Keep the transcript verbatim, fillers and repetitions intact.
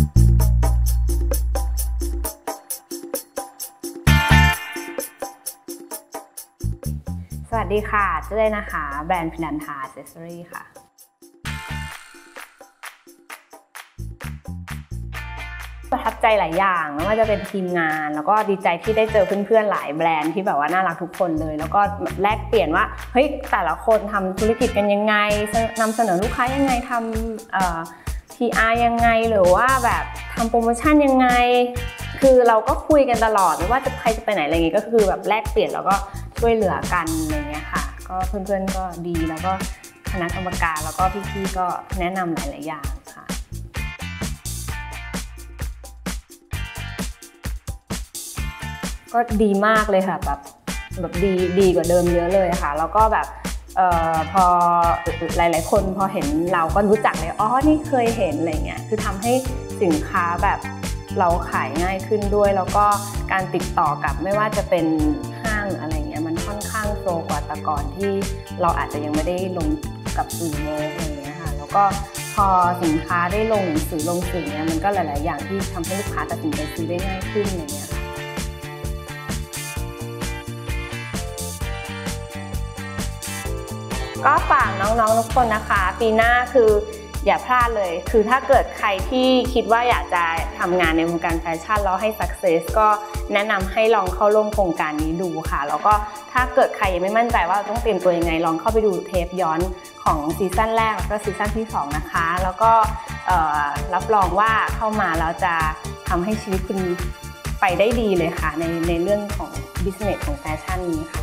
สวัสดีค่ะเจ้ยนะคะแบรนด์พินันทา Accessory ค่ะประทับใจหลายอย่างไม่ว่าจะเป็นทีมงานแล้วก็ดีใจที่ได้เจอเพื่อนๆหลายแบรนด์ที่แบบว่าน่ารักทุกคนเลยแล้วก็แลกเปลี่ยนว่าเฮ้ยแต่ละคนทำธุรกิจกันยังไงนำเสนอลูกค้ายังไงทำเอ่อ พี อาร์ ยังไงหรือว่าแบบทำโปรโมชั่นยังไงคือเราก็คุยกันตลอดไม่ว่าจะใครจะไปไหนอะไรเงี้ยก็คือแบบแลกเปลี่ยนแล้วก็ช่วยเหลือกันอะไรเงี้ยค่ะก็เพื่อนๆก็ดีแล้วก็คณะกรรมการแล้วก็พี่ๆก็แนะนำหลายๆอย่างค่ะก็ดีมากเลยค่ะแบบแบบดีดีกว่าเดิมเยอะเลยค่ะแล้วก็แบบเอ่อพอหลายๆคนพอเห็นเราก็รู้จักเลยอ๋อนี่เคยเห็นอะไรเงี้ยคือทำให้สินค้าแบบเราขายง่ายขึ้นด้วยแล้วก็การติดต่อกับไม่ว่าจะเป็นห้างอะไรเงี้ยมันค่อนข้างโฟล์กว่าแต่ก่อนที่เราอาจจะยังไม่ได้ลงกับสื่อโมอะไรเงี้ยค่ะแล้วก็พอสินค้าได้ลงหนังสือลงสื่อเนี้ยมันก็หลายๆอย่างที่ทำให้ลูกค้าตัดสินใจซื้อได้ง่ายขึ้นอะไรเงี้ยค่ะก็ฝากน้องๆทุกคนนะคะปีหน้าคืออย่าพลาดเลยคือถ้าเกิดใครที่คิดว่าอยากจะทำงานในวงการแฟชั่นแล้วให้ success ก็แนะนำให้ลองเข้าร่วมโครงการนี้ดูค่ะแล้วก็ถ้าเกิดใครยังไม่มั่นใจว่าต้องเตรียมตัวยังไงลองเข้าไปดูเทปย้อนของซีซั่นแรกแล้วก็ซีซั่นที่สองนะคะแล้วก็รับรองว่าเข้ามาแล้วจะทำให้ชีวิตคุณไปได้ดีเลยค่ะในในเรื่องของ business ของแฟชั่นนี้ค่ะ